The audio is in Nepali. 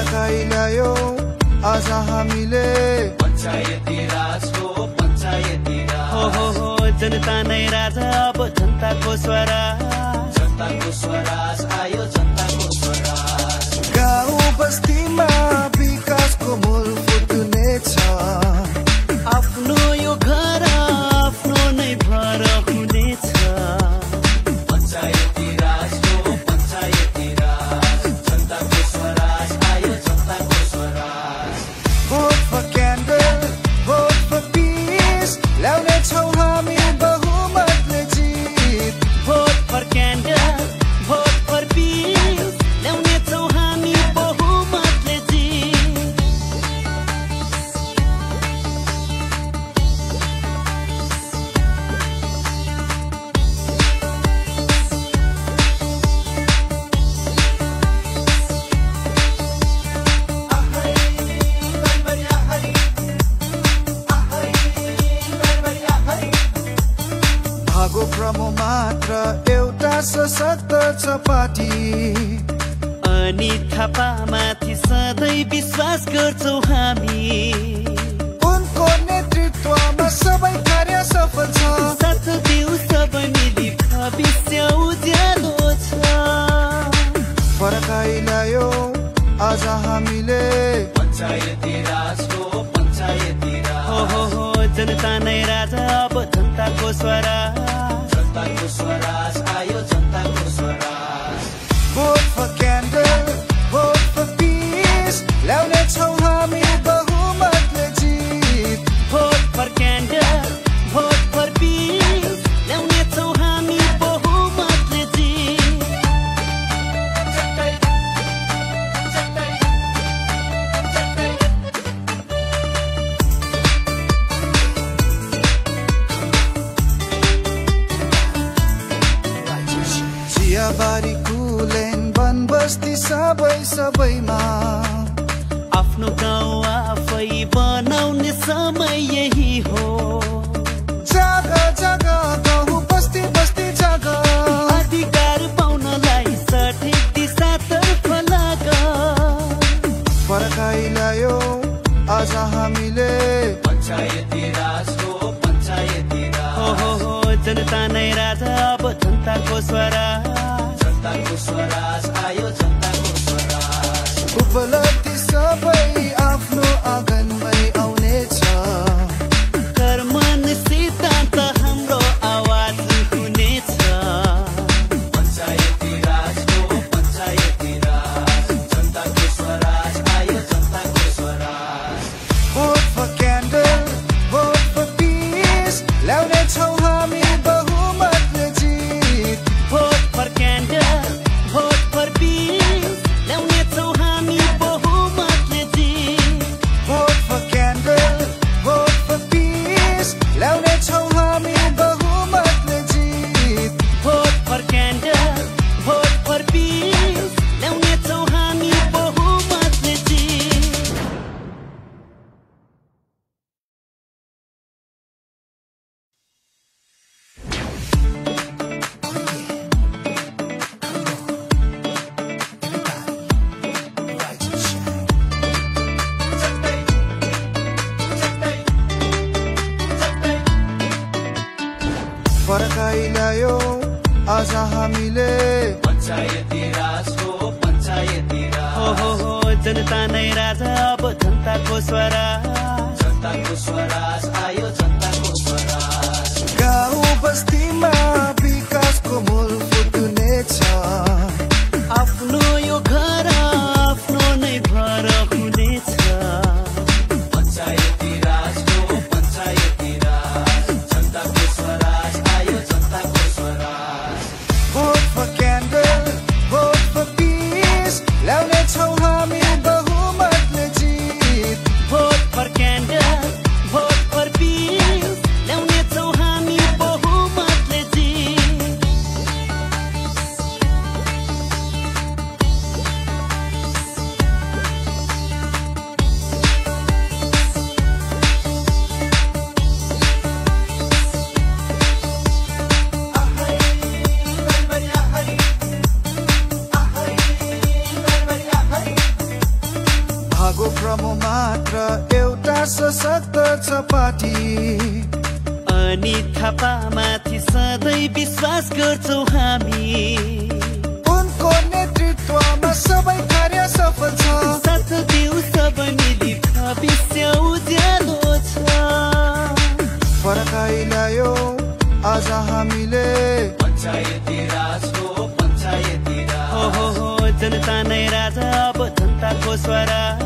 फर्काइल्यायो आज हामीले पञ्चायती राजको पञ्चायती राज हो जनता नै राजा अब जनताको स्वराज जनताको स्वराज आयो जनताको स्वराज गाउँ बस्तीमा विकासको मूल फुट्नेछ आफ्नो यो घर आफ्नो नै भर हुनेछ पञ्चायती राजको पञ्चायती राज जनताको स्वराज आयो जनताको Swaraj Vote for candle, vote for peace ल्याउनेछौँ हामी बहुमतले जित Vote for candle, vote for peace ल्याउनेछौँ हामी बहुमतले जित भागो प्रमो मात्र एउटा सशक्त छ पार्टी अनि थापामाथि सधैँ विश्वास गर्छौँ हामी उनको नेतृत्वमा सबै कार्य सफल छ साथ दिउ सबै मिली भविष्य उज्यालो छ फर्काइल्यायो आज हामीले पञ्चायती राजको पञ्चायती राज हो जनता नै राजा अब जनताको स्वराज जनताको स्वराज आयो जनताको Swaraj Vote for candle, vote for peace ल्याउनेछौँ हामी बहुमतले जित Vote for candle, vote for peace ल्याउनेछौँ हामी बहुमतले जित चियाबारी कुलेन वन बस्ती सबैमा आफ्नो गाउँ आफै बनाउने समय यही हो जग्गा जग्गा गाउँ बस्ती बस्ती जग्गा अधिकार पाउनलाई सठिक दिशातर्फ लाग फर्काइल्यायो आज हामीले पञ्चायती राजको पञ्चायती राज हो जनता नै राजा अब जनताको स्वराज जनताको स्वराज आयो जनताको स्वराज उपलब्धि सबै आफ्नो आँगनमै आउनेछ कर्मन सिद्धान्त हाम्रो आवाज हुनेछ पञ्चायती राजको पञ्चायती राज जनताको स्वराज आयो जनताको Swaraj Vote for candle, vote for peace ल्याउनेछौँ हामी बहुमतले जित Vote for candle, vote for peace ल्याउनेछौँ हामी बहुमतले जित Vote for candle, vote for peace ल्याउनेछौँ हामी बहुमतले जित Vote for candle, vote for peace ल्याउनेछौँ हामी बहुमतले जित फर्काइल्यायो आज हामीले पञ्चायती राजको पञ्चायती राज हो जनता नै राजा अब जनताको स्वराज जनताको स्वराज आयो जनताको स्वराज गाउँ बस्तीमा विकासको मूल फुट्नेछ आफ्नो यो घर आफ्नो नै भर हुनेछ पञ्चायती राजको पञ्चायती राज जनताको स्वराज आयो जनताको Swaraj Vote for candle, vote for peace ल्याउनेछौँ हामी बहुमतले जित Vote for क्रम मात्र एउटा सशक्त छ पार्टी। अनि थापामाथि सधैँ विश्वास गर्छौँ हामी। उनको नेतृत्वमा सबै कार्य सफल छ। साथ देऊ सब मिली भविष्य उज्यालो छ। फर्काइ ल्यायो आज हामीले पञ्चायती राज हो, पञ्चायती राज। हो जनता नै राजा, अब जनताको स्वराज।